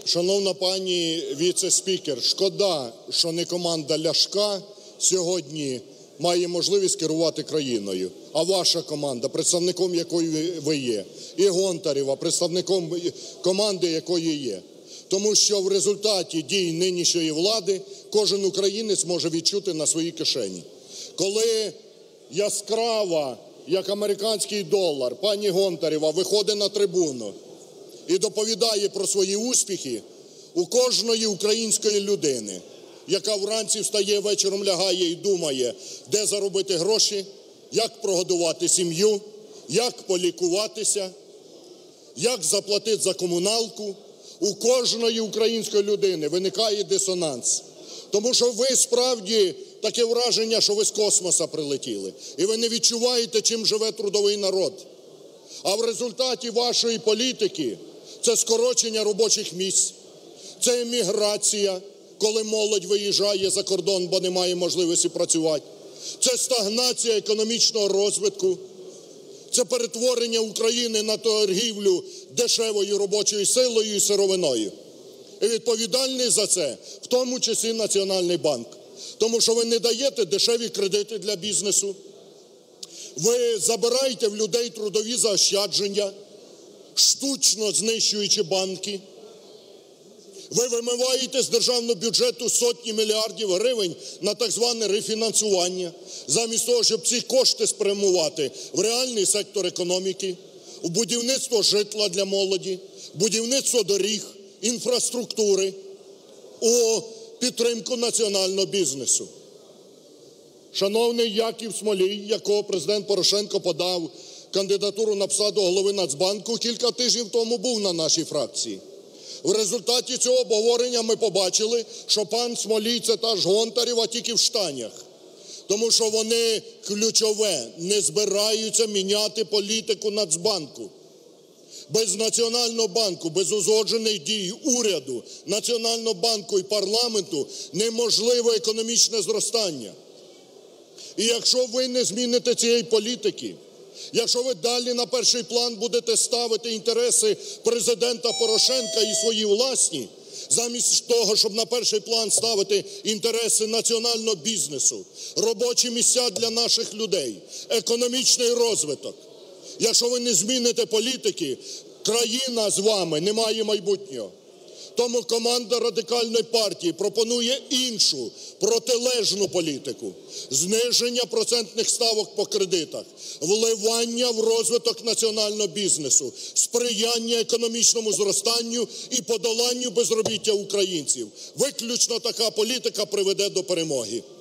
Шановна пані віце-спікер, шкода, що не команда Ляшка сьогодні має можливість керувати країною, а ваша команда, представником якої ви є, і Гонтарева, представником команди якої є. Тому що в результаті дій нинішньої влади кожен українець може відчути на своїй кишені. Коли яскрава, як американський долар, пані Гонтарева виходить на трибуну і доповідає про свої успіхи, у кожної української людини, яка вранці встає, вечором лягає і думає, де заробити гроші, як прогодувати сім'ю, як полікуватися, як заплатити за комуналку, у кожної української людини виникає дисонанс. Тому що ви справді таке враження, що ви з космоса прилетіли. І ви не відчуваєте, чим живе трудовий народ. А в результаті вашої політики це скорочення робочих місць, це еміграція, коли молодь виїжджає за кордон, бо немає можливості працювати. Це стагнація економічного розвитку, це перетворення України на торгівлю дешевою робочою силою і сировиною. І відповідальний за це, в тому числі Національний банк. Тому що ви не даєте дешеві кредити для бізнесу, ви забираєте в людей трудові заощадження, штучно знищуючи банки, ви вимиваєте з державного бюджету сотні мільярдів гривень на так зване рефінансування, замість того, щоб ці кошти спрямувати в реальний сектор економіки, в будівництво житла для молоді, будівництво доріг, інфраструктури, у підтримку національного бізнесу. Шановний Яків Смолій, якого президент Порошенко подав кандидатуру на посаду голови Нацбанку, кілька тижнів тому був на нашій фракції. В результаті цього обговорення ми побачили, що пан Смолій – це та ж Гонтарева, тільки в штанях. Тому що вони, ключове, не збираються міняти політику Нацбанку. Без Національного банку, без узгоджених дій уряду, Національного банку і парламенту неможливе економічне зростання. І якщо ви не зміните цієї політики, якщо ви далі на перший план будете ставити інтереси Президента Порошенка і свої власні, замість того, щоб на перший план ставити інтереси національного бізнесу, робочі місця для наших людей, економічний розвиток, якщо ви не зміните політики, країна з вами не має майбутнього. Тому команда Радикальної партії пропонує іншу, протилежну політику. Зниження процентних ставок по кредитах, вливання в розвиток національного бізнесу, сприяння економічному зростанню і подоланню безробіття українців. Виключно така політика приведе до перемоги.